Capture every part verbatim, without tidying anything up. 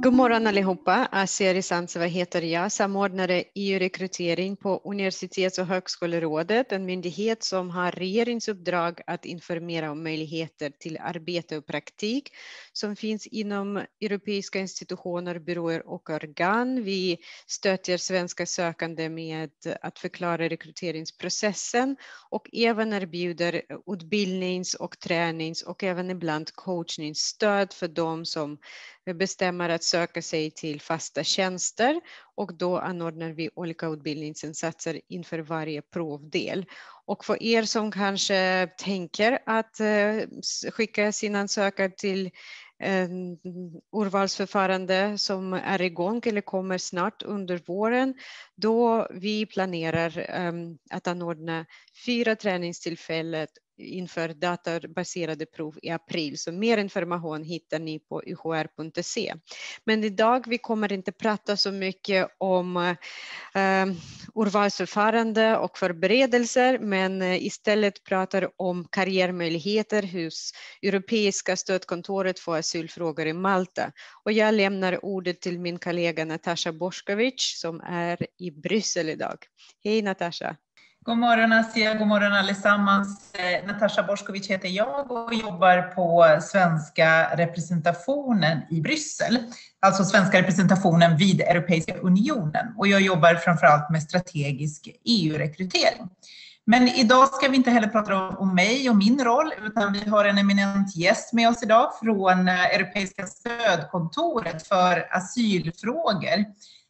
God morgon allihopa. Asia Risantseva heter jag, samordnare E U-rekrytering på Universitets- och högskolerådet, en myndighet som har regeringsuppdrag att informera om möjligheter till arbete och praktik som finns inom europeiska institutioner, byråer och organ. Vi stöter svenska sökande med att förklara rekryteringsprocessen och även erbjuder utbildnings- och tränings- och även ibland coachningsstöd för de som bestämmer att söka sig till fasta tjänster, och då anordnar vi olika utbildningsinsatser inför varje provdel. Och för er som kanske tänker att skicka sin ansökan till en urvalsförfarande som är igång eller kommer snart under våren, då vi planerar att anordna fyra träningstillfällen inför databaserade prov i april. Så mer information hittar ni på u h r punkt se. Men idag vi kommer inte prata så mycket om eh, urvalsförfarande och förberedelser, men istället pratar om karriärmöjligheter hos Europeiska stödkontoret för asylfrågor i Malta. Och jag lämnar ordet till min kollega Natasha Boskovic som är i Bryssel idag. Hej Natasha! God morgon Asia, god morgon allesammans. Natasha Boskovic heter jag och jobbar på svenska representationen i Bryssel. Alltså svenska representationen vid Europeiska unionen. Och jag jobbar framförallt med strategisk E U-rekrytering. Men idag ska vi inte heller prata om mig och min roll, utan vi har en eminent gäst med oss idag från Europeiska stödkontoret för asylfrågor.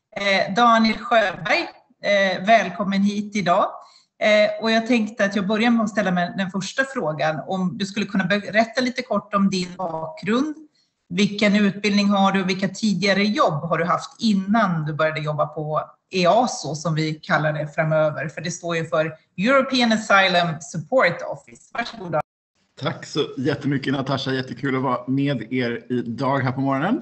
Daniel Sjöberg, välkommen hit idag. Eh, och jag tänkte att jag börjar med att ställa mig den första frågan. Om du skulle kunna berätta lite kort om din bakgrund. Vilken utbildning har du och vilka tidigare jobb har du haft innan du började jobba på E A S O som vi kallar det framöver? För det står ju för European Asylum Support Office. Varsågoda. Tack så jättemycket Natasha, jättekul att vara med er idag här på morgonen.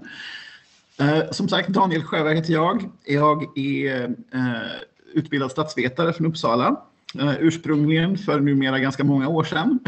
Eh, som sagt, Daniel Sjöberg heter jag. Jag är eh, utbildad statsvetare från Uppsala. Uh, ursprungligen för numera ganska många år sedan.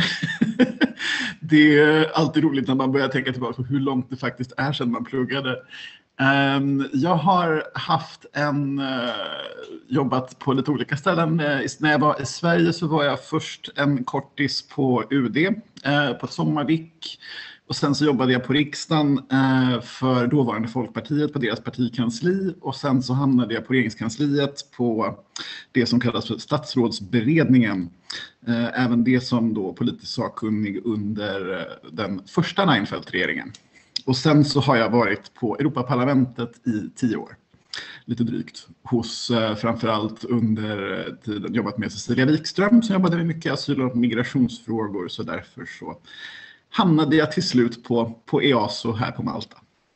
Det är alltid roligt när man börjar tänka tillbaka på hur långt det faktiskt är sedan man pluggade. Um, jag har haft en, uh, jobbat på lite olika ställen. Uh, när jag var i Sverige så var jag först en kortis på U D, uh, på ett sommarvik. Och sen så jobbade jag på riksdagen eh, för dåvarande Folkpartiet på deras partikansli. Och sen så hamnade jag på regeringskansliet på det som kallas för statsrådsberedningen. Eh, även det som då politisk sakkunnig under eh, den första Reinfeldt-regeringen. Och sen så har jag varit på Europaparlamentet i tio år. Lite drygt. Hos eh, framförallt under tiden jobbat med Cecilia Wikström som jobbade med mycket asyl- och migrationsfrågor. Så därför så hamnade jag till slut på, på E A S O här på Malta.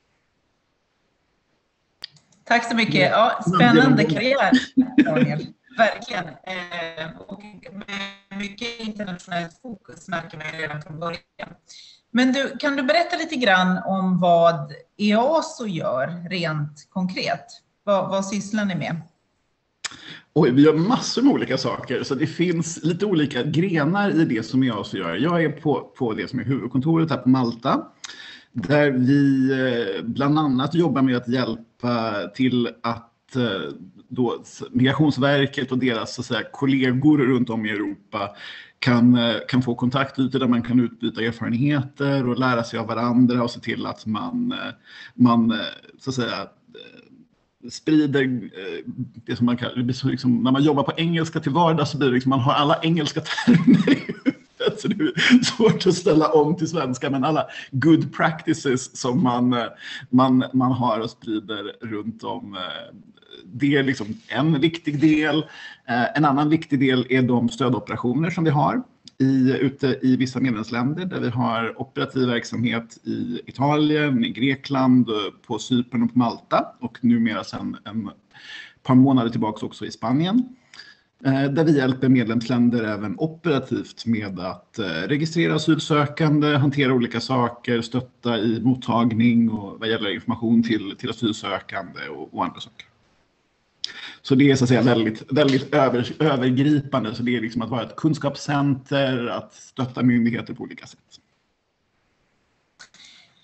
Tack så mycket. Ja, spännande karriär, Daniel. Verkligen. Eh, och med mycket internationellt fokus märker man redan från början. Men du, kan du berätta lite grann om vad E A S O gör rent konkret? Vad, vad sysslar ni med? Oj, vi gör massor med olika saker, så det finns lite olika grenar i det som jag så gör. Jag är på, på det som är huvudkontoret här på Malta, där vi bland annat jobbar med att hjälpa till att då Migrationsverket och deras så att säga, kollegor runt om i Europa kan, kan få kontaktytor där man kan utbyta erfarenheter och lära sig av varandra och se till att man, man så att säga, sprider det som man kallar, det blir så liksom, när man jobbar på engelska till vardags så blir det liksom, man har alla engelska termer i huvudet så det är svårt att ställa om till svenska, men alla good practices som man, man, man har och sprider runt om, det är liksom en viktig del. En annan viktig del är de stödoperationer som vi har i, ute i vissa medlemsländer där vi har operativ verksamhet i Italien, i Grekland, på Cypern och på Malta och numera sedan en par månader tillbaka också i Spanien. Där vi hjälper medlemsländer även operativt med att registrera asylsökande, hantera olika saker, stötta i mottagning och vad gäller information till, till asylsökande och, och andra saker. Så det är så att säga väldigt, väldigt över, övergripande. Så det är liksom att vara ett kunskapscenter, att stötta myndigheter på olika sätt.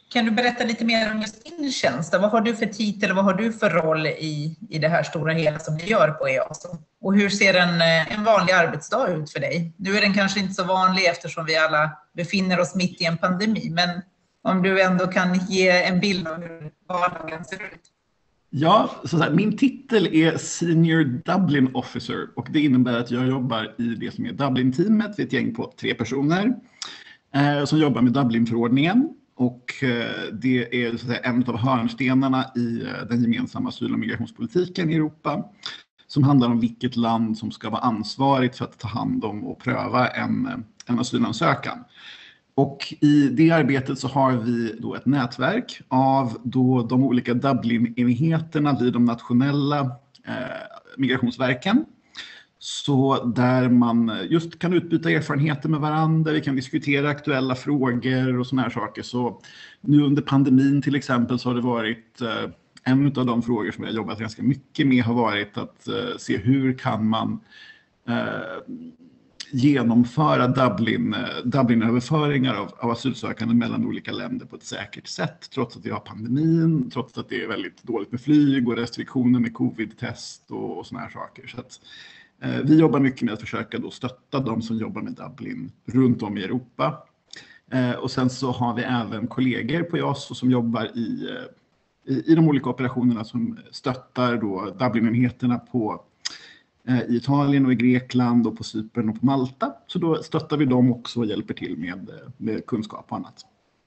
Kan du berätta lite mer om just din tjänst? Vad har du för titel och vad har du för roll i, i det här stora hela som ni gör på E A S O? Och hur ser en, en vanlig arbetsdag ut för dig? Nu är den kanske inte så vanlig eftersom vi alla befinner oss mitt i en pandemi, men om du ändå kan ge en bild av hur vardagen ser ut. Ja, så här, min titel är Senior Dublin Officer och det innebär att jag jobbar i det som är Dublin-teamet. Vi är ett gäng på tre personer eh, som jobbar med Dublin-förordningen. Och det är så att säga, en av hörnstenarna i den gemensamma asyl- och migrationspolitiken i Europa som handlar om vilket land som ska vara ansvarigt för att ta hand om och pröva en, en asylansökan. Och i det arbetet så har vi då ett nätverk av då de olika Dublin-enheterna vid de nationella eh, migrationsverken. Så där man just kan utbyta erfarenheter med varandra, vi kan diskutera aktuella frågor och såna här saker. Så nu under pandemin till exempel så har det varit eh, en av de frågor som jag jobbat ganska mycket med har varit att eh, se hur kan man eh, genomföra Dublin, Dublin-överföringar av, av asylsökande mellan olika länder på ett säkert sätt trots att vi har pandemin, trots att det är väldigt dåligt med flyg och restriktioner med covid-test och, och såna här saker. Så att, vi jobbar mycket med att försöka då stötta de som jobbar med Dublin runt om i Europa. Och sen så har vi även kollegor på E A S O som jobbar i, i, i de olika operationerna som stöttar då Dublin-enheterna på, i Italien och i Grekland och på Cypern och på Malta. Så då stöttar vi dem också och hjälper till med, med kunskap och annat.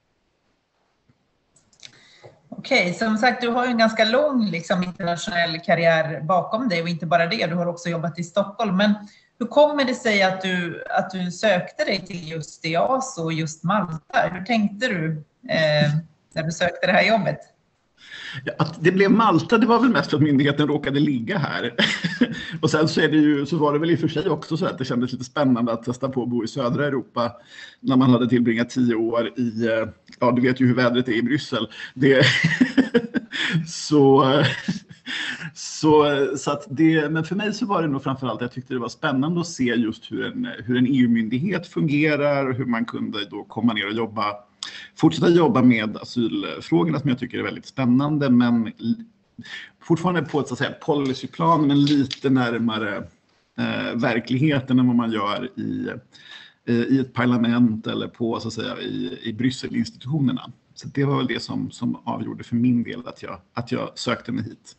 Okej, som sagt, du har ju en ganska lång liksom, internationell karriär bakom dig och inte bara det, du har också jobbat i Stockholm. Men hur kommer det sig att du, att du sökte dig till just E A S O och just Malta? Hur tänkte du eh, när du sökte det här jobbet? Ja, att det blev Malta, det var väl mest för att myndigheten råkade ligga här. Och sen så, är det ju, så var det väl i och för sig också så att det kändes lite spännande att testa på att bo i södra Europa när man hade tillbringat tio år i, ja du vet ju hur vädret är i Bryssel. Det, så, så, så att det, men för mig så var det nog framförallt, jag tyckte det var spännande att se just hur en, hur en E U-myndighet fungerar och hur man kunde då komma ner och jobba fortsätta jobba med asylfrågorna som jag tycker är väldigt spännande men fortfarande på ett så att säga policyplan men lite närmare eh, verkligheten än vad man gör i, eh, i ett parlament eller på så att säga i, i Bryssel-institutionerna. Så det var väl det som, som avgjorde för min del att jag, att jag sökte mig hit.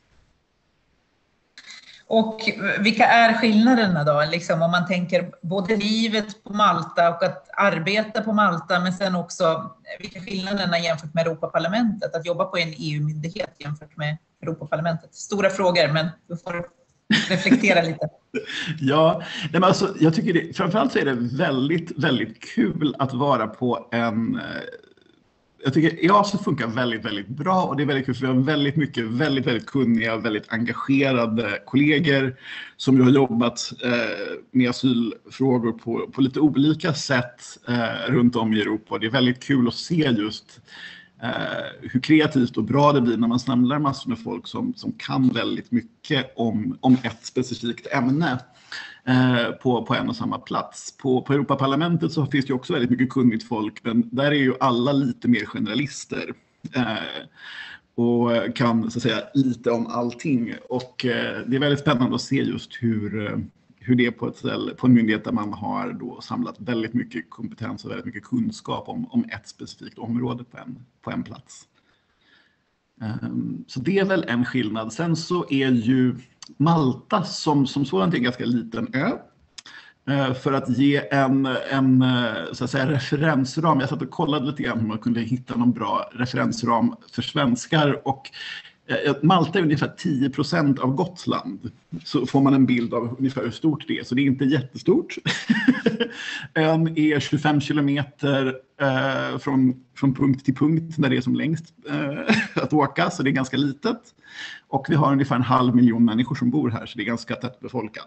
Och vilka är skillnaderna då? Liksom om man tänker både livet på Malta och att arbeta på Malta men sen också vilka skillnaderna jämfört med Europaparlamentet? Att jobba på en E U-myndighet jämfört med Europaparlamentet. Stora frågor men du får reflektera lite. Ja, men alltså, jag tycker det, framförallt så är det väldigt, väldigt kul att vara på en... Jag tycker E A S O funkar väldigt, väldigt bra och det är väldigt kul för vi har väldigt mycket, väldigt, väldigt kunniga, väldigt engagerade kollegor som ju har jobbat eh, med asylfrågor på, på lite olika sätt eh, runt om i Europa. Och det är väldigt kul att se just eh, hur kreativt och bra det blir när man samlar massor med folk som, som kan väldigt mycket om, om ett specifikt ämne. På, på en och samma plats. På, på Europaparlamentet så finns det också väldigt mycket kunnigt folk men där är ju alla lite mer generalister eh, och kan så att säga lite om allting och eh, det är väldigt spännande att se just hur, hur det är på, ett ställe, på en myndighet där man har då samlat väldigt mycket kompetens och väldigt mycket kunskap om, om ett specifikt område på en, på en plats. Um, så det är väl en skillnad. Sen så är ju Malta som, som sådant en ganska liten ö. Uh, för att ge en, en så att säga, referensram. Jag satt och kollade lite grann om man kunde hitta någon bra referensram för svenskar. Och uh, Malta är ungefär tio procent av Gotland. Så får man en bild av ungefär hur stort det är. Så det är inte jättestort. Ön är tjugofem kilometer uh, från, från punkt till punkt när det är som längst uh, att åka. Så det är ganska litet. Och vi har ungefär en halv miljon människor som bor här. Så det är ganska tätt befolkat.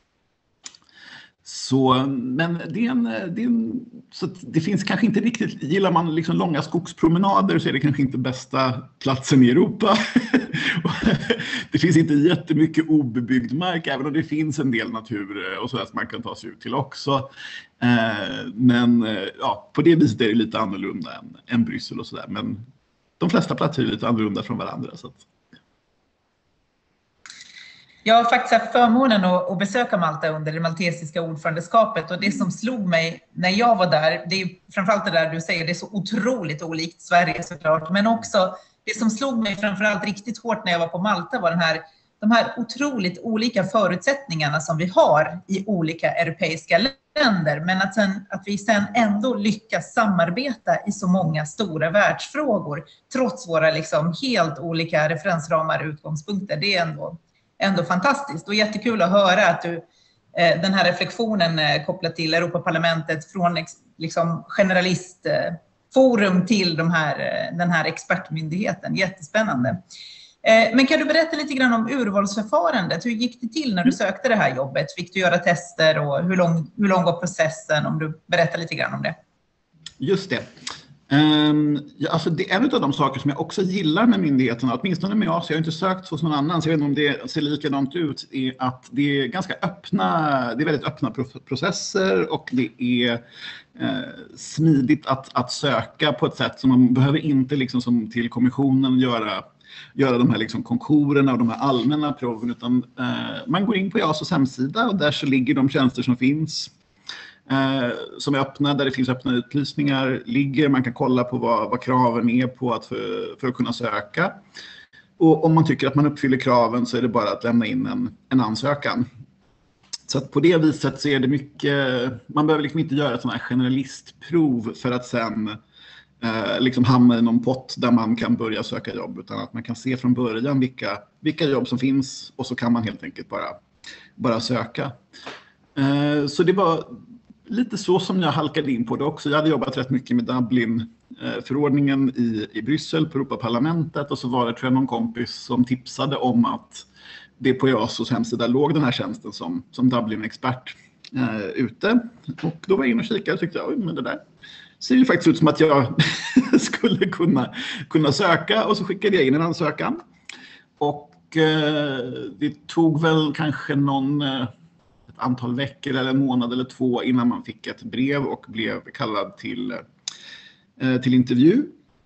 Så, men det, är en, det, är en, så det finns kanske inte riktigt, gillar man liksom långa skogspromenader så är det kanske inte bästa platsen i Europa. Det finns inte jättemycket obebyggd mark även om det finns en del natur och så att man kan ta sig ut till också. Men ja, på det viset är det lite annorlunda än, än Bryssel och sådär. Men de flesta platser är lite annorlunda från varandra. Så att... Jag har faktiskt haft förmånen att, att besöka Malta under det maltesiska ordförandeskapet, och det som slog mig när jag var där, det är framförallt det där du säger, det är så otroligt olikt Sverige såklart, men också det som slog mig framförallt riktigt hårt när jag var på Malta var den här, de här otroligt olika förutsättningarna som vi har i olika europeiska länder, men att, sen, att vi sen ändå lyckas samarbeta i så många stora världsfrågor trots våra liksom helt olika referensramar och utgångspunkter. Det är ändå Ändå fantastiskt och jättekul att höra att du, eh, den här reflektionen eh, kopplat till Europaparlamentet från ex, liksom generalistforum eh, till de här, eh, den här expertmyndigheten. Jättespännande. Eh, men kan du berätta lite grann om urvalsförfarandet? Hur gick det till när du sökte det här jobbet? Fick du göra tester och hur lång, hur lång var processen? Om du berättar lite grann om det. Just det. Um, ja, alltså det är en av de saker som jag också gillar med myndigheterna, åtminstone med oss. Jag har inte sökt hos någon annan, så jag vet inte om det ser likadant ut, är att det är ganska öppna, det är väldigt öppna processer, och det är eh, smidigt att, att söka på ett sätt som man behöver inte liksom som till kommissionen göra göra de här liksom konkurserna och de här allmänna proven, utan eh, man går in på E A S Os hemsida och där så ligger de tjänster som finns. Eh, som är öppna, där det finns öppna utlysningar ligger. Man kan kolla på vad, vad kraven är på att för, för att kunna söka. Och om man tycker att man uppfyller kraven så är det bara att lämna in en, en ansökan. Så att på det viset så är det mycket, man behöver liksom inte göra ett sådant här generalistprov för att sen eh, liksom hamna i någon pott där man kan börja söka jobb, utan att man kan se från början vilka, vilka jobb som finns, och så kan man helt enkelt bara, bara söka. Eh, så det var lite så som jag halkade in på det också. Jag hade jobbat rätt mycket med Dublin-förordningen i, i Bryssel på Europaparlamentet, och så var det tror jag någon kompis som tipsade om att det på E A S Os hemsida låg den här tjänsten som, som Dublin-expert eh, ute. Och då var jag in och kikade och tyckte jag, men det där ser ju faktiskt ut som att jag skulle kunna, kunna söka, och så skickade jag in en ansökan. Och eh, det tog väl kanske någon... Eh, antal veckor eller en månad eller två innan man fick ett brev och blev kallad till, eh, till intervju.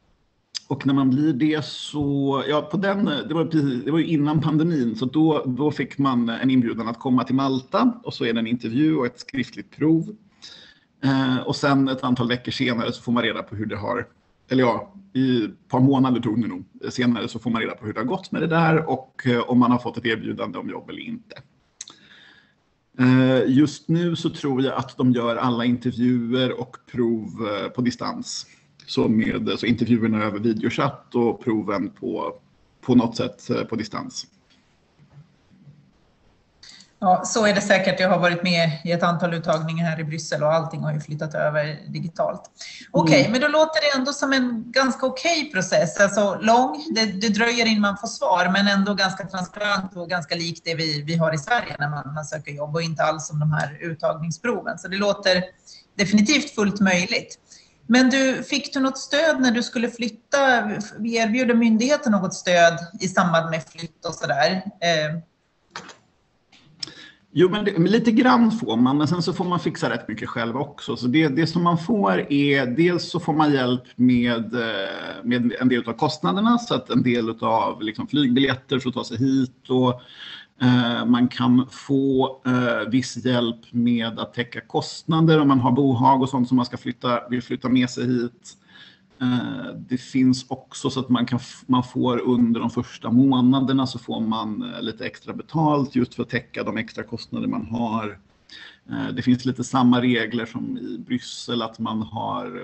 Och när man blir det så, ja på den, det var, det var ju innan pandemin, så då, då fick man en inbjudan att komma till Malta, och så är det en intervju och ett skriftligt prov. Eh, och sen ett antal veckor senare så får man reda på hur det har, eller ja, i ett par månader tog det nog, senare så får man reda på hur det har gått med det där, och eh, om man har fått ett erbjudande om jobb eller inte. Just nu så tror jag att de gör alla intervjuer och prov på distans. Så, med, så intervjuerna över videochatt och proven på, på något sätt på distans. Ja, så är det säkert. Jag har varit med i ett antal uttagningar här i Bryssel och allting har ju flyttat över digitalt. Okej, okay, mm. men då låter det ändå som en ganska okej okay process. Alltså lång, det, det dröjer in man får svar, men ändå ganska transparent och ganska likt det vi, vi har i Sverige när man, man söker jobb, och inte alls som de här uttagningsproven. Så det låter definitivt fullt möjligt. Men du, fick du något stöd när du skulle flytta? Vi erbjuder myndigheten något stöd i samband med flytt och sådär. Eh, Jo, men, det, men lite grann får man, men sen så får man fixa rätt mycket själv också. Så det, det som man får är, dels så får man hjälp med, med en del av kostnaderna, så att en del av liksom, flygbiljetter för att ta sig hit, och eh, man kan få eh, viss hjälp med att täcka kostnader om man har bohag och sånt som man ska flytta, vill flytta med sig hit. Det finns också så att man, kan, man får under de första månaderna så får man lite extra betalt just för att täcka de extra kostnader man har. Det finns lite samma regler som i Bryssel, att man har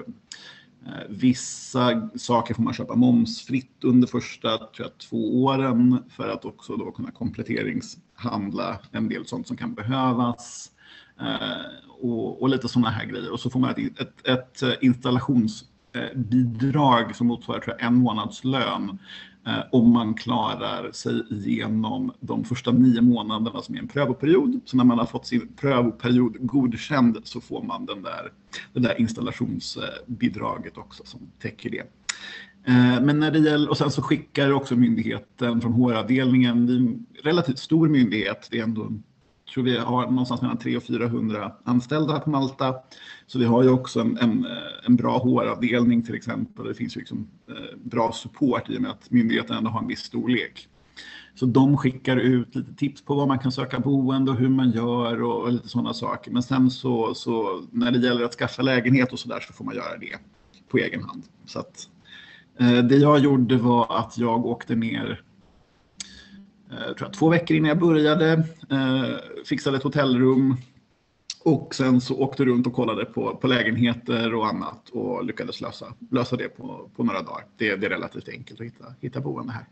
vissa saker får man köpa momsfritt under första tror jag, två åren för att också då kunna kompletteringshandla en del sånt som kan behövas. Och, och lite sådana här grejer. Och så får man ett, ett, ett installations bidrag som motsvarar tror jag, en månadslön eh, om man klarar sig igenom de första nio månaderna som är en prövoperiod. Så när man har fått sin prövoperiod godkänd så får man den där, det där installationsbidraget också som täcker det. Eh, men när det gäller, och sen så skickar också myndigheten från H R-avdelningen, det är en relativt stor myndighet, det är ändå tror vi har någonstans mellan tre och fyrahundra anställda här på Malta. Så vi har ju också en, en, en bra H R-avdelning till exempel. Det finns ju liksom eh, bra support i och med att myndigheten ändå har en viss storlek. Så de skickar ut lite tips på vad man kan söka boende och hur man gör och, och lite sådana saker. Men sen så, så när det gäller att skaffa lägenhet och sådär så får man göra det på egen hand. Så att, eh, det jag gjorde var att jag åkte ner eh, tror jag, två veckor innan jag började, eh, fixade ett hotellrum och sen så åkte runt och kollade på, på lägenheter och annat och lyckades lösa, lösa det på, på några dagar. Det, det är relativt enkelt att hitta, hitta boende här.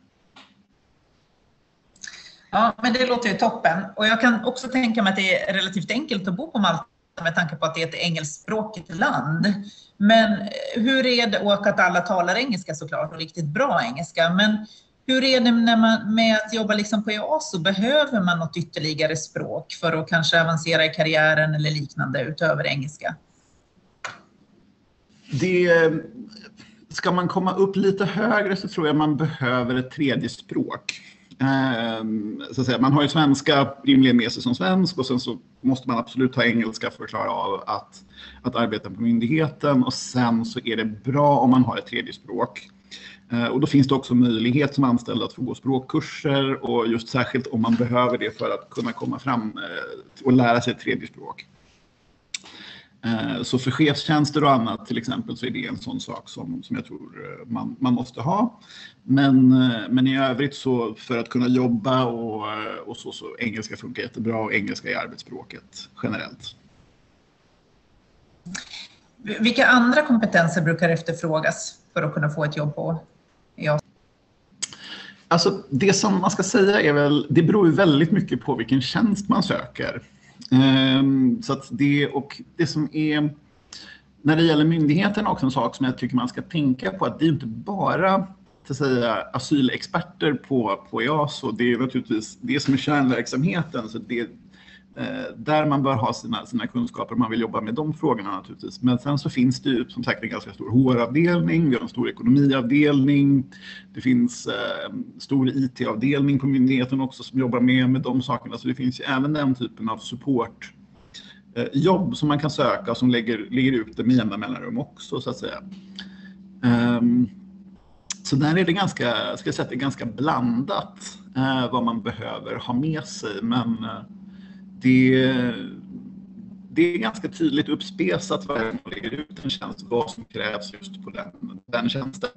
Ja, men det låter ju toppen. Och jag kan också tänka mig att det är relativt enkelt att bo på Malta med tanke på att det är ett engelskspråkigt land. Men hur är det, och att alla talar engelska såklart och riktigt bra engelska, men hur är det när man, med att jobba liksom på E A S O? Behöver man något ytterligare språk för att kanske avancera i karriären eller liknande utöver engelska? Det, ska man komma upp lite högre så tror jag man behöver ett tredje språk. Så att säga, man har ju svenska rimligen med sig som svensk och sen så måste man absolut ha engelska för att klara av att, att arbeta på myndigheten, och sen så är det bra om man har ett tredje språk. Och då finns det också möjlighet som anställd att få gå språkkurser, och just särskilt om man behöver det för att kunna komma fram och lära sig ett tredje språk. Så för chefstjänster och annat till exempel så är det en sån sak som, som jag tror man, man måste ha. Men, men i övrigt så för att kunna jobba och, och så, så engelska funkar jättebra, och engelska är arbetsspråket generellt. Vilka andra kompetenser brukar efterfrågas för att kunna få ett jobb på E A S O? Alltså det som man ska säga är väl, det beror ju väldigt mycket på vilken tjänst man söker. Um, så att det, och det som är, när det gäller myndigheten också en sak som jag tycker man ska tänka på, att det är inte bara så att säga asylexperter på, på E A S O, det är naturligtvis det som är kärnverksamheten, så det eh, där man bör ha sina, sina kunskaper om man vill jobba med de frågorna naturligtvis. Men sen så finns det ju som sagt en ganska stor H R-avdelning, vi har en stor ekonomiavdelning, det finns eh, stor I T-avdelning på myndigheten också som jobbar med, med de sakerna, så det finns ju även den typen av support eh, jobb som man kan söka som lägger, ligger ute med jämna mellanrum också så att säga. Um, så där är det ganska, ska jag säga, det är ganska blandat eh, vad man behöver ha med sig, men eh, det, det är ganska tydligt uppspesat varje gång man lägger ut en tjänst, vad som krävs just på den, den tjänsten.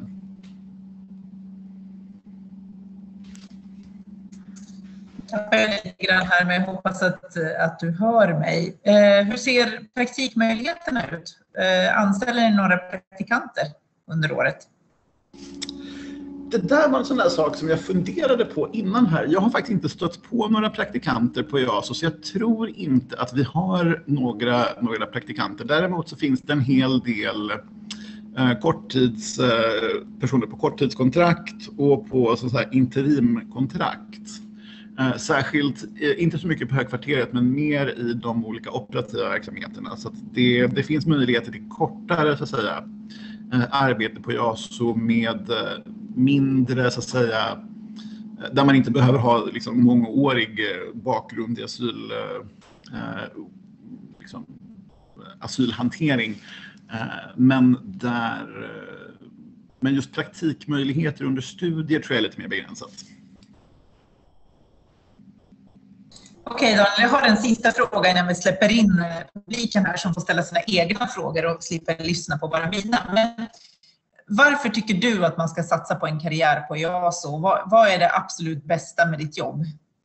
Jag tappar lite grann här, men jag hoppas att, att du hör mig. Eh, hur ser praktikmöjligheterna ut? Eh, anställer ni några praktikanter under året? Det där var en sån där sak som jag funderade på innan här. Jag har faktiskt inte stött på några praktikanter på E A S O, så jag tror inte att vi har några, några praktikanter. Däremot så finns det en hel del eh, korttids, eh, personer på korttidskontrakt och på så att säga, interimkontrakt. Eh, särskilt, eh, inte så mycket på högkvarteret, men mer i de olika operativa verksamheterna. Så att det, det finns möjligheter till kortare så att säga, eh, arbete på E A S O med eh, mindre så att säga, där man inte behöver ha liksom mångårig bakgrund i asyl, eh, liksom, asylhantering. Eh, men, där, men just praktikmöjligheter under studier tror jag är lite mer begränsat. Okej Daniel, jag har en sista fråga innan vi släpper in publiken här som får ställa sina egna frågor och slipper lyssna på bara mina. Men varför tycker du att man ska satsa på en karriär på E A S O? Vad, vad är det absolut bästa med ditt jobb?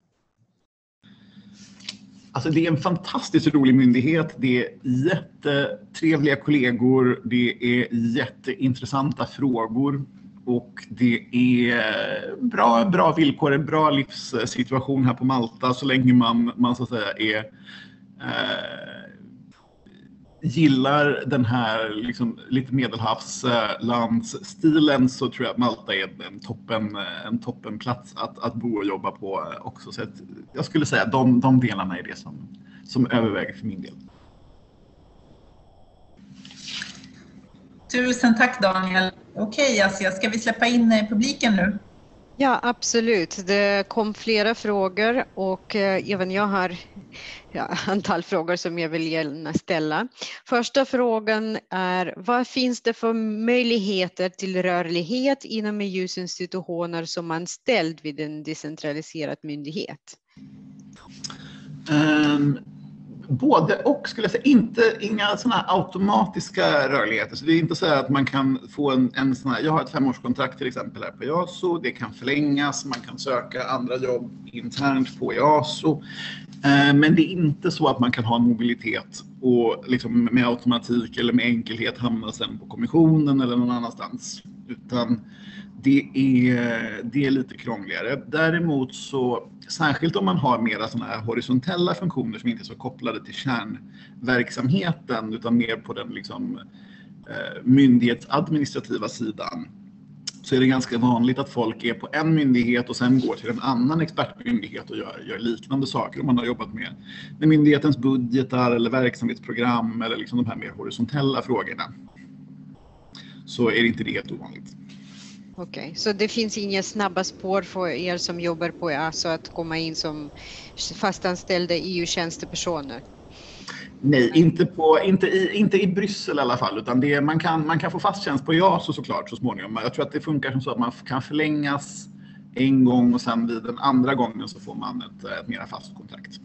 Alltså det är en fantastiskt rolig myndighet. Det är jättetrevliga kollegor. Det är jätteintressanta frågor. Och det är bra, bra villkor, en bra livssituation här på Malta så länge man, man så att säga är... Eh, gillar den här liksom, lite medelhavslandsstilen, så tror jag att Malta är en toppen, en toppenplats att, att bo och jobba på också. Så att jag skulle säga att de, de delarna är det som, som överväger för min del. Tusen tack Daniel. Okej Asia, ska vi släppa in publiken nu? Ja, absolut. Det kom flera frågor och eh, även jag har ja, antal frågor som jag vill gärna ställa. Första frågan är, vad finns det för möjligheter till rörlighet inom E U:s institutioner som anställd vid en decentraliserad myndighet? Um, både och skulle jag säga, inte inga sådana här automatiska rörligheter. Så det är inte så att man kan få en, en sån här, jag har ett femårskontrakt till exempel här på EASO, det kan förlängas, man kan söka andra jobb internt på EASO. Uh, men det är inte så att man kan ha en mobilitet och liksom med automatik eller med enkelhet hamna sen på kommissionen eller någon annanstans. Utan det är, det är lite krångligare. Däremot så, särskilt om man har mera sådana här horisontella funktioner som inte är så kopplade till kärnverksamheten utan mer på den liksom, eh, myndighetsadministrativa sidan, så är det ganska vanligt att folk är på en myndighet och sen går till en annan expertmyndighet och gör, gör liknande saker. Om man har jobbat med, med myndighetens budgetar eller verksamhetsprogram eller liksom de här mer horisontella frågorna, så är det inte det helt ovanligt. Okej, okay. Så det finns inga snabba spår för er som jobbar på EASO att komma in som fastanställda E U-tjänstepersoner? Nej, inte, på, inte, i, inte i Bryssel i alla fall, utan det, man, kan, man kan få fast tjänst på EASO såklart så småningom. Jag tror att det funkar som så att man kan förlängas en gång och sen vid den andra gången så får man ett, ett mer fast kontrakt.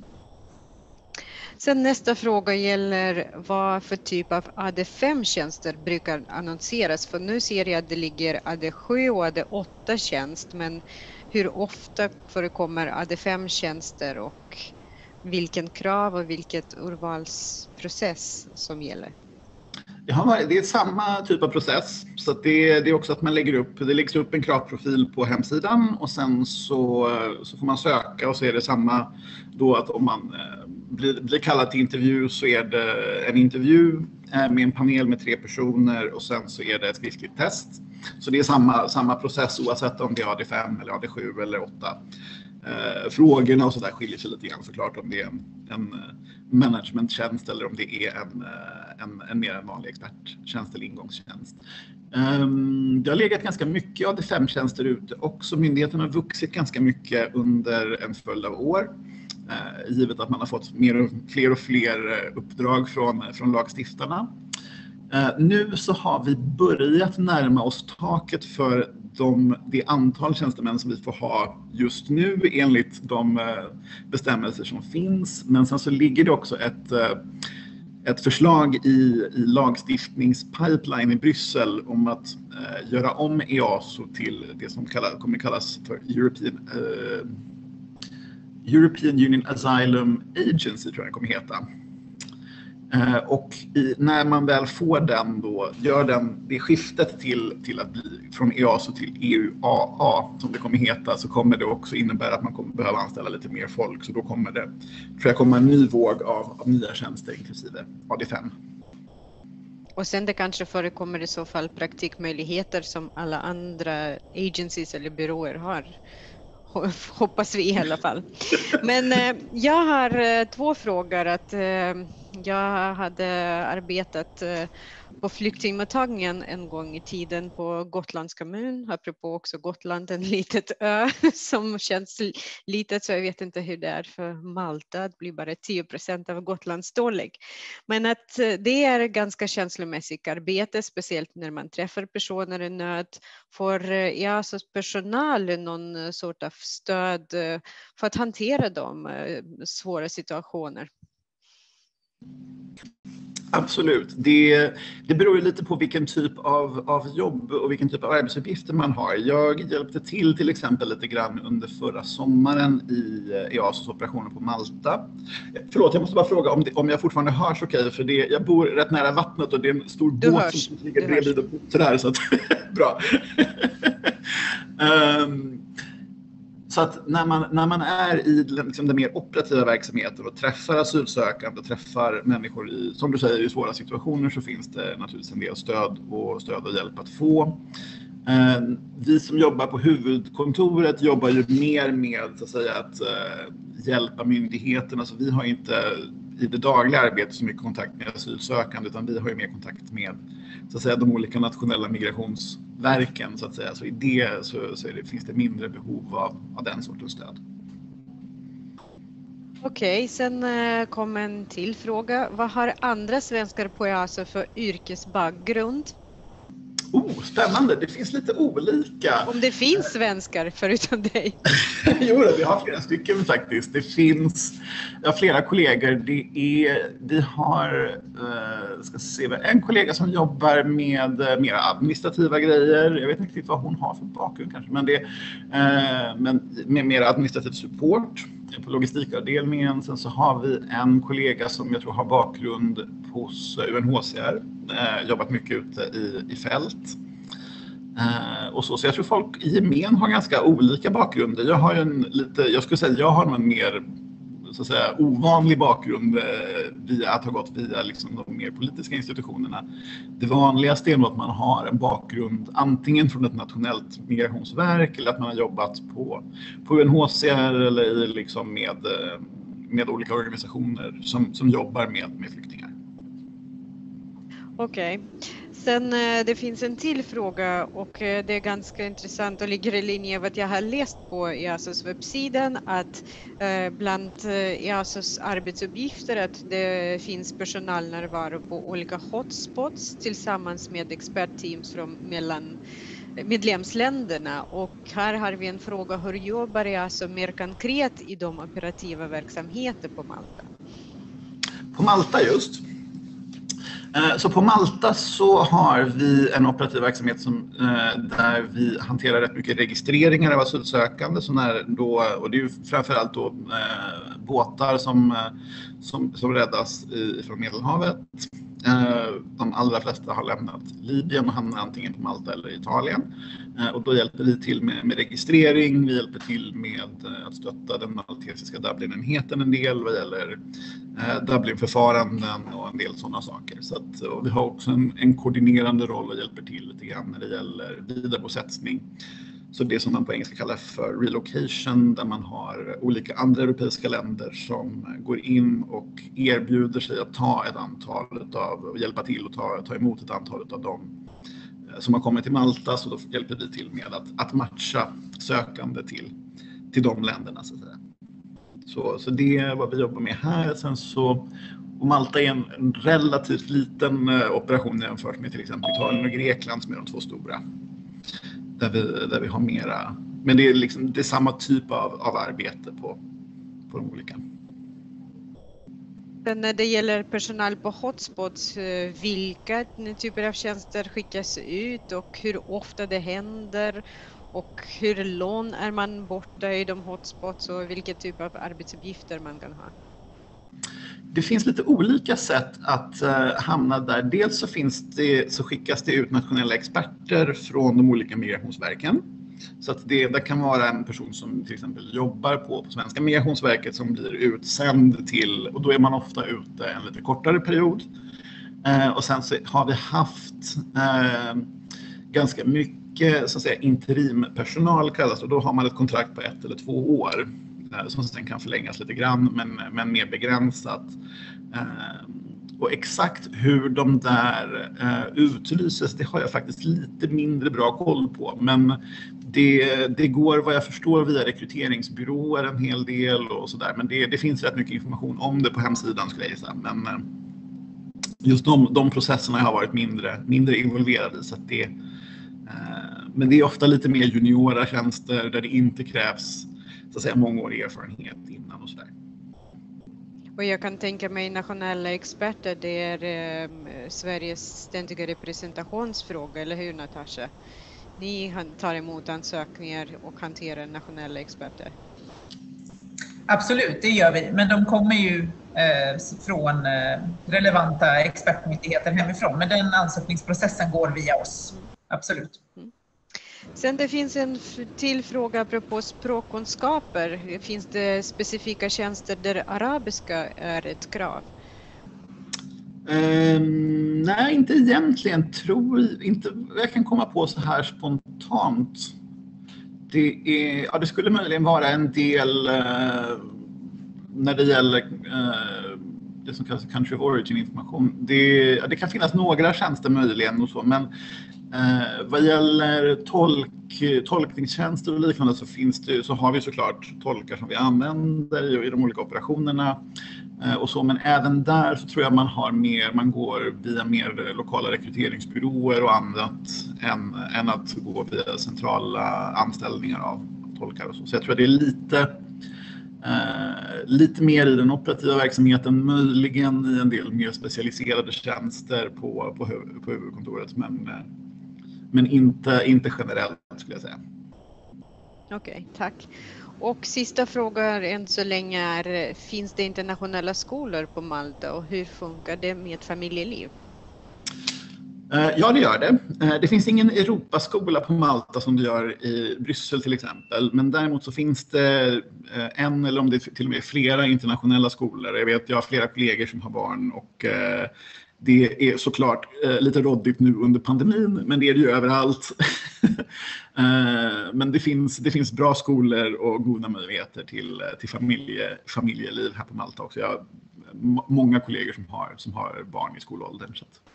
Sen nästa fråga gäller vad för typ av A D fem-tjänster brukar annonseras. För nu ser jag att det ligger A D sju och A D åtta tjänst, men hur ofta förekommer A D fem-tjänster och vilken krav och vilket urvalsprocess som gäller? Ja, det är samma typ av process, så att det, det är också att man lägger upp, det läggs upp en kravprofil på hemsidan och sen så, så får man söka och så är det samma då att om man blir, blir kallad till intervju så är det en intervju med en panel med tre personer och sen så är det ett skriftligt test. Så det är samma, samma process oavsett om det är A D fem eller A D sju eller åtta. Eh, frågorna och så där skiljer sig lite grann såklart om det är en, en managementtjänst eller om det är en, en, en mer en vanlig experttjänst eller ingångstjänst. Um, det har legat ganska mycket A D fem-tjänster ute också. Myndigheten har vuxit ganska mycket under en följd av år. Uh, givet att man har fått mer och, fler och fler uppdrag från, från lagstiftarna. Uh, nu så har vi börjat närma oss taket för de, det antal tjänstemän som vi får ha just nu enligt de uh, bestämmelser som finns. Men sen så ligger det också ett, uh, ett förslag i, i lagstiftningspipeline i Bryssel om att uh, göra om EASO till det som kallar, kommer kallas för European, uh, European Union Asylum Agency, tror jag det kommer heta. Uh, och i, när man väl får den då, gör den det skiftet till, till att bli från EASO till E U A A som det kommer heta, så kommer det också innebära att man kommer behöva anställa lite mer folk, så då kommer det, tror jag, komma en ny våg av, av nya tjänster inklusive A D fem. Och sen det kanske förekommer i så fall praktikmöjligheter som alla andra agencies eller byråer har. Hoppas vi i alla fall. Men eh, jag har eh, två frågor. Att, eh, jag hade arbetat eh, på flyktingmottagningen en gång i tiden på Gotlands kommun. Apropå också Gotland, en litet ö som känns litet, så jag vet inte hur det är för Malta. Det blir bara tio procent av Gotlands storlek. Men att eh, det är ganska känslomässigt arbete, speciellt när man träffar personer i nöd. Får eh, EASOs personal någon sort av stöd för att hantera de svåra situationer? Absolut. Det, det beror ju lite på vilken typ av, av jobb och vilken typ av arbetsuppgifter man har. Jag hjälpte till till exempel lite grann under förra sommaren i EASOs operationer på Malta. Förlåt, jag måste bara fråga om, det, om jag fortfarande hörs okej, okay, för det, jag bor rätt nära vattnet och det är en stor du båt hörs. som ligger bredvid och sådär, så att bra. um, Så att när man, när man är i liksom den mer operativa verksamheten och träffar asylsökande och träffar människor i, som du säger, i svåra situationer, så finns det naturligtvis en del stöd och stöd och hjälp att få. Eh, vi som jobbar på huvudkontoret jobbar ju mer med så att, säga, att eh, hjälpa myndigheterna. Så vi har inte i det dagliga arbetet så mycket kontakt med asylsökande, utan vi har ju mer kontakt med så att säga, de olika nationella migrationsverken. Så att säga. Så i det så, så är det, finns det mindre behov av, av den sortens stöd. Okej, sen kom en till fråga. Vad har andra svenskar på E A S O för yrkesbakgrund? Oh, spännande. Det finns lite olika. Om det finns svenskar förutom dig? Jo, vi har flera stycken faktiskt. Det finns ja, flera kollegor. Det är, vi har uh, ska se, en kollega som jobbar med uh, mer administrativa grejer. Jag vet inte riktigt vad hon har för bakgrund kanske, men det uh, men med mer administrativ support på logistikavdelningen. Sen så har vi en kollega som jag tror har bakgrund hos U N H C R, eh, jobbat mycket ute i, i fält. Eh, och så, så jag tror folk i gemen har ganska olika bakgrunder. Jag har ju en lite, jag skulle säga jag har en mer så att säga, ovanlig bakgrund eh, via att ha gått via liksom, de mer politiska institutionerna. Det vanligaste är att man har en bakgrund antingen från ett nationellt migrationsverk eller att man har jobbat på, på U N H C R eller liksom med, med olika organisationer som, som jobbar med, med flyktingar. Okej. Sen det finns en till fråga och det är ganska intressant och ligger i linje med vad jag har läst på E A S O:s webbsidan att bland E A S O:s arbetsuppgifter att det finns personalnärvaro på olika hotspots tillsammans med expertteams från mellan medlemsländerna. Och här har vi en fråga, hur jobbar E A S O mer konkret i de operativa verksamheter på Malta? På Malta just. Så på Malta så har vi en operativ verksamhet som, där vi hanterar rätt mycket registreringar av asylsökande. Så när då, och det är ju framförallt då, eh, båtar som, som, som räddas i, från Medelhavet. Eh, de allra flesta har lämnat Libyen och hamnar antingen på Malta eller Italien. Eh, och då hjälper vi till med, med registrering, vi hjälper till med att stötta den maltesiska Dublin-enheten en del vad gäller eh, Dublin-förfaranden och en del sådana saker. Så att, och vi har också en, en koordinerande roll och hjälper till lite grann när det gäller vidarebosättning. Så det som man på engelska kallar för relocation, där man har olika andra europeiska länder som går in och erbjuder sig att ta ett antal av, och hjälpa till och ta, ta emot ett antal av dem som har kommit till Malta. Så då hjälper vi till med att, att matcha sökande till, till de länderna så att säga. Så, så det är vad vi jobbar med här. Sen så, och Malta är en, en relativt liten operation jämfört med till exempel Italien och Grekland som är de två stora. Där vi, där vi har mera, men det är, liksom, det är samma typ av, av arbete på, på de olika. När det gäller personal på hotspots, vilka typer av tjänster skickas ut och hur ofta det händer och hur lång är man borta i de hotspots och vilken typ av arbetsuppgifter man kan ha? Det finns lite olika sätt att uh, hamna där. Dels så, finns det, så skickas det ut nationella experter från de olika migrationsverken. Så att det, det kan vara en person som till exempel jobbar på, på svenska migrationsverket som blir utsänd till, och då är man ofta ute en lite kortare period. Uh, och sen så har vi haft uh, ganska mycket så att säga, interimpersonal kallas, och då har man ett kontrakt på ett eller två år. Som sen kan förlängas lite grann men, men mer begränsat. Eh, och exakt hur de där eh, utlyses, det har jag faktiskt lite mindre bra koll på. Men det, det går vad jag förstår via rekryteringsbyråer en hel del och sådär. Men det, det finns rätt mycket information om det på hemsidan skulle jag gissa. Men eh, just de, de processerna har jag varit mindre, mindre involverad i. Så att det, eh, men det är ofta lite mer juniora tjänster där det inte krävs så att säga mångårig erfarenhet innan och sådär. Och jag kan tänka mig nationella experter, det är eh, Sveriges ständiga representationsfråga, eller hur Natasha? Ni tar emot ansökningar och hanterar nationella experter. Absolut, det gör vi. Men de kommer ju eh, från eh, relevanta expertmyndigheter hemifrån. Men den ansökningsprocessen går via oss. Absolut. Mm. Sen det finns en till fråga apropå språkkunskaper. Finns det specifika tjänster där arabiska är ett krav? Um, nej, inte egentligen. Tror inte. Jag kan komma på så här spontant. Det, är, ja, det skulle möjligen vara en del uh, när det gäller uh, det som kallas country of origin-information. Det, det kan finnas några tjänster möjligen och så, men eh, vad gäller tolk, tolkningstjänster och liknande så, finns det, så har vi såklart tolkar som vi använder i de olika operationerna eh, och så, men även där så tror jag man har mer, man går via mer lokala rekryteringsbyråer och annat än, än att gå via centrala anställningar av tolkar och så. Så jag tror att det är lite Uh, lite mer i den operativa verksamheten, möjligen i en del mer specialiserade tjänster på, på, huv, på huvudkontoret, men, uh, men inte, inte generellt skulle jag säga. Okej, okay, tack. Och sista frågan än så länge är, finns det internationella skolor på Malta och hur funkar det med familjeliv? Ja, det gör det. Det finns ingen Europaskola på Malta som det gör i Bryssel till exempel. Men däremot så finns det en eller om det till och med flera internationella skolor. Jag vet, jag har flera kollegor som har barn och det är såklart lite råddigt nu under pandemin, men det är det ju överallt. Men det finns, det finns bra skolor och goda möjligheter till, till familje, familjeliv här på Malta också. Jag har många kollegor som har, som har barn i skolåldern. Så att.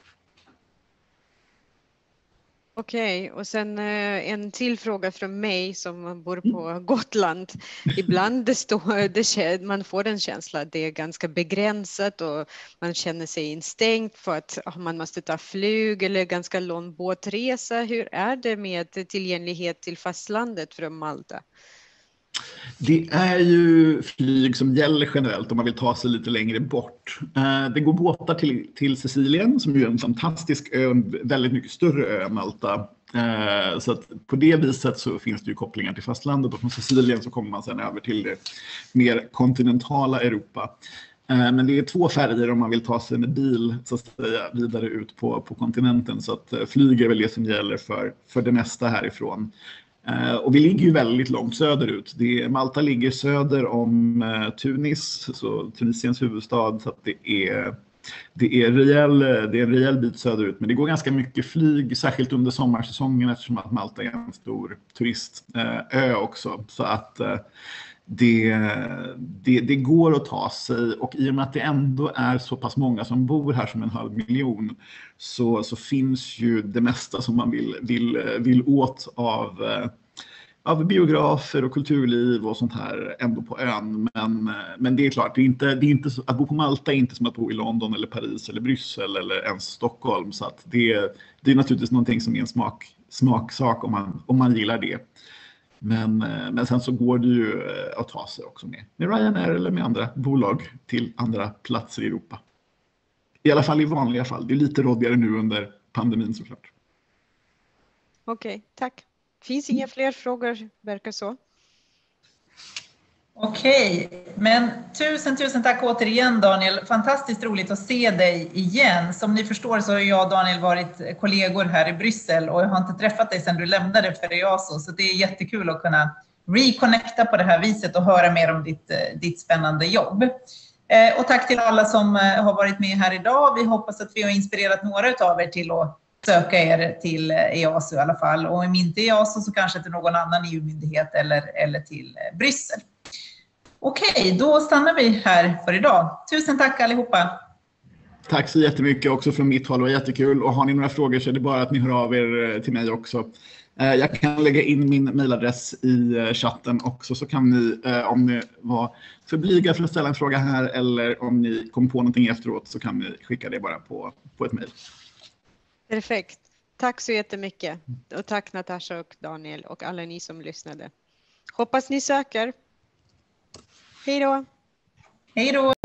Okej, och sen en till fråga från mig som bor på Gotland. Ibland det står, det, man får en känsla att det är ganska begränsat och man känner sig instängt för att man måste ta flyg eller ganska lång båtresa. Hur är det med tillgänglighet till fastlandet från Malta? Det är ju flyg som gäller generellt om man vill ta sig lite längre bort. Det går båtar till, till Sicilien som är en fantastisk ö, en väldigt mycket större ö än Malta. Så att på det viset så finns det ju kopplingar till fastlandet och från Sicilien så kommer man sedan över till det mer kontinentala Europa. Men det är två färger om man vill ta sig med bil så att säga, vidare ut på, på kontinenten, så att flyg är väl det som gäller för, för det mesta härifrån. Uh, och vi ligger ju väldigt långt söderut. Det, Malta ligger söder om uh, Tunis, så Tunisiens huvudstad, så att det är, det, är rejäl, det är en rejäl bit söderut. Men det går ganska mycket flyg, särskilt under sommarsäsongen eftersom att Malta är en stor turistö uh, också. Så att uh, det, det, det går att ta sig, och i och med att det ändå är så pass många som bor här som en halv miljon så, så finns ju det mesta som man vill, vill, vill åt av, av biografer och kulturliv och sånt här ändå på ön. Men, men det är klart, det är inte, det är inte så, att bo på Malta är inte som att bo i London eller Paris eller Bryssel eller ens Stockholm, så att det, det är naturligtvis någonting som är en smak, smaksak om man, om man gillar det. Men, men sen så går det ju att ta sig också med, med Ryanair eller med andra bolag till andra platser i Europa. I alla fall i vanliga fall. Det är lite rådigare nu under pandemin såklart. Okej, tack. Finns inga fler frågor, verkar så. Okej, men tusen, tusen tack återigen Daniel. Fantastiskt roligt att se dig igen. Som ni förstår så har jag och Daniel varit kollegor här i Bryssel och jag har inte träffat dig sedan du lämnade för EASO. Så det är jättekul att kunna reconnecta på det här viset och höra mer om ditt, ditt spännande jobb. Och tack till alla som har varit med här idag. Vi hoppas att vi har inspirerat några av er till att söka er till EASO i alla fall. Och om inte EASO så kanske till någon annan E U-myndighet eller, eller till Bryssel. Okej, då stannar vi här för idag. Tusen tack allihopa. Tack så jättemycket också från mitt håll, det var jättekul. Och har ni några frågor så är det bara att ni hör av er till mig också. Jag kan lägga in min mejladress i chatten också, så kan ni, om ni var för blyga för att ställa en fråga här eller om ni kom på någonting efteråt, så kan ni skicka det bara på, på ett mejl. Perfekt. Tack så jättemycket. Och tack Natasha och Daniel och alla ni som lyssnade. Hoppas ni söker. Hej då! Hej då!